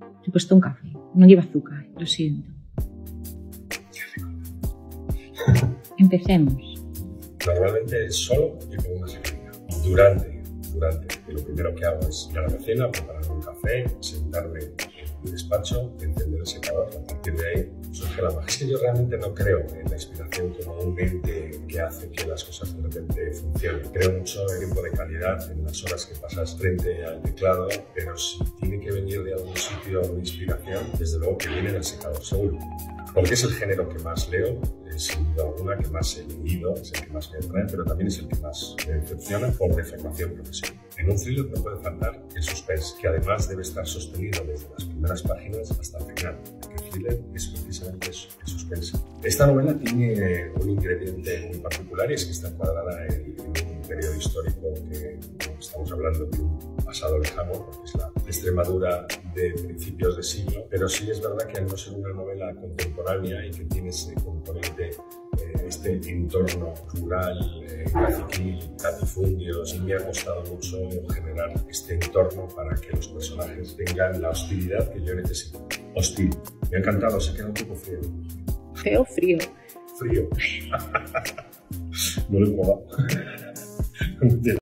He puesto un café. No lleva azúcar, lo siento. Empecemos. Normalmente solo y con una secretaria. Durante, lo primero que hago es ir a la cocina, preparar un café, sentarme en mi despacho, encender el secador. A partir de ahí surge la magia. Es que yo realmente no creo en la inspiración como un ente que hace que las cosas de repente funcionen. Creo mucho en el tiempo de calidad, en las horas que pasas frente al teclado, pero si tiene que venir de algún sitio una inspiración, desde luego que viene del secador, seguro. Porque es el género que más leo, es sin duda alguna que más he leído, es el que más me atrae, pero también es el que más me decepciona por deformación profesional. En un thriller no puede faltar el suspense, que además debe estar sostenido desde las primeras páginas hasta el final, porque el thriller es precisamente eso, el suspense. Esta novela tiene un ingrediente muy particular y es que está encuadrada en un periodo histórico que estamos hablando de un pasado lejano, porque es la Extremadura de principios de siglo, pero sí es verdad que al no ser una novela contemporánea y que tiene ese componente, este entorno rural, caciquil, latifundios, y me ha costado mucho generar este entorno para que los personajes tengan la hostilidad que yo necesito. Hostil. Me ha encantado, se queda un poco frío. ¿Feo o frío? Frío. No lo he probado.